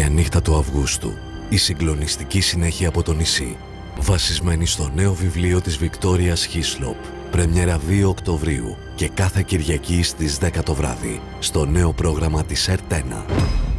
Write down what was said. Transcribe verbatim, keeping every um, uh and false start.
Μια νύχτα του Αυγούστου, η συγκλονιστική συνέχεια από το νησί, βασισμένη στο νέο βιβλίο της Βικτόριας Χίσλοπ, πρεμιέρα δύο Οκτωβρίου και κάθε Κυριακή στις δέκα το βράδυ, στο νέο πρόγραμμα της ΕΡΤ ένα.